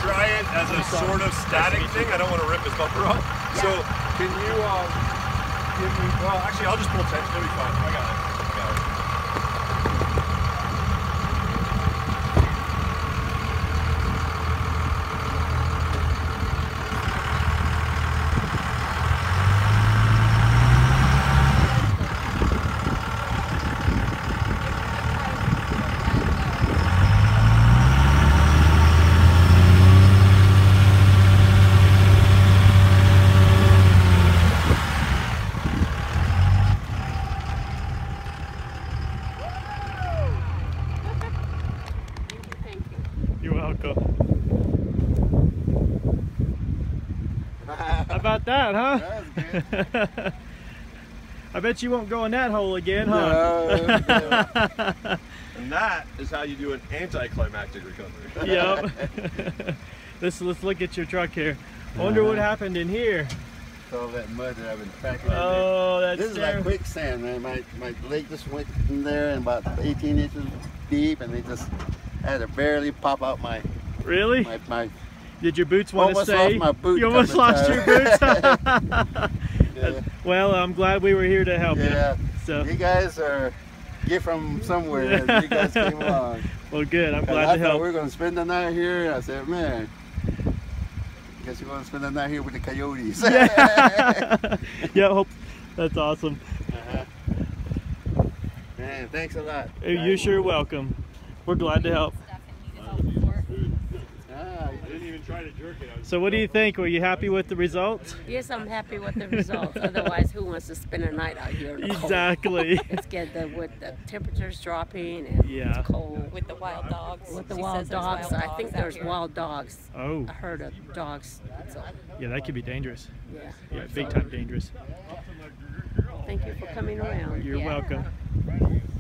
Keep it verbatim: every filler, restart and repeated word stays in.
try it as a sort of static thing. I don't want to rip his bumper off. So can you um, give me, well, actually, I'll just pull tension. It'll be fine. I got it. I got it. You're welcome. How about that, huh? That was good. I bet you won't go in that hole again, huh? No, no. And that is how you do an anticlimactic recovery. Yep. let's, let's look at your truck here. I wonder what happened in here. All that mud that I've been packing in there. Oh, that's This is like quicksand, man. My, my leg just went in there and about eighteen inches deep, and they just had to barely pop out my... Really? My, my Did your boots want to stay? Almost lost my boot. You almost lost your boots? Yeah. Well, I'm glad we were here to help Yeah. you. So. You guys are get from somewhere. You guys came along. Well, good. I'm glad I to thought help. we were going to spend the night here. I said, man, I guess you're going to spend the night here with the coyotes. Yeah. Yeah. Hope that's awesome. Uh-huh. Man, thanks a lot. You're sure welcome. We're glad to help. Ah, I didn't even try to jerk it. So what do you think? Were you happy with the results? Yes, I'm happy with the results. Otherwise, who wants to spend a night out here in the cold? Exactly. It's good the, with the temperatures dropping and Yeah. it's cold. With the wild dogs. With the She wild says there's dogs, wild I think dogs there's out here. wild dogs. Oh. A herd of dogs. So, Yeah, that could be dangerous. yeah. Yeah, big time dangerous. Thank you for coming around. You're Yeah. welcome.